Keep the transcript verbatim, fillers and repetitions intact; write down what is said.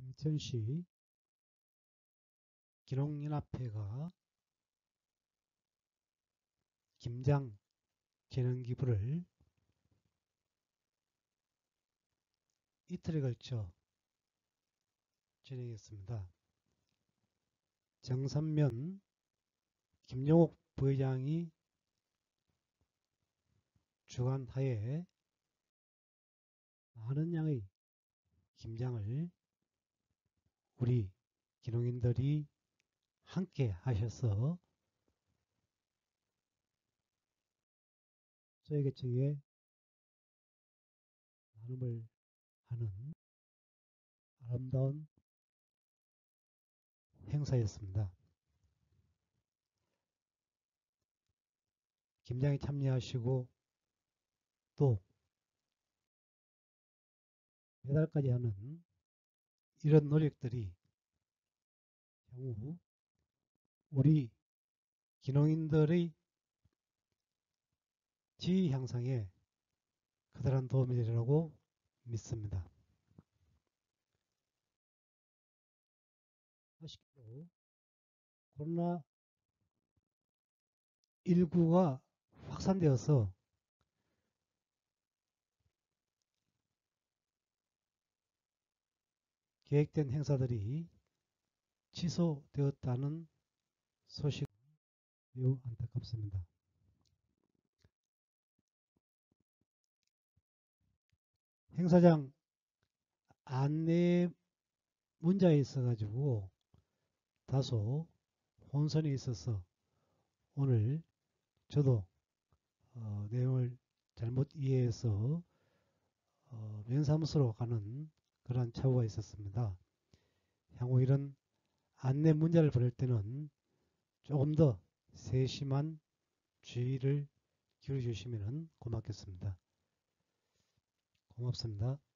인천시 기농연합회가 김장 재능기부를 이틀에 걸쳐 진행했습니다. 정선면 김용옥 부회장이 주관하에 많은 양의 김장을 우리 기농인들이 함께 하셔서 소외계층에 나눔을 하는 아름다운 행사였습니다. 김장에 참여하시고 또 배달까지 하는 이런 노력들이 향후 우리 기농인들의 지위 향상에 커다란 도움이 되리라고 믿습니다. 아쉽게도 코로나 십구가 확산되어서 계획된 행사들이 취소되었다는 소식 매우 안타깝습니다. 행사장 안내 문자에 있어 가지고 다소 혼선이 있어서 오늘 저도 어, 내용을 잘못 이해해서 어, 면사무소로 가는 그러한 착오가 있었습니다. 향후 이런 안내 문자를 보낼 때는 조금 더 세심한 주의를 기울여 주시면 고맙겠습니다. 고맙습니다.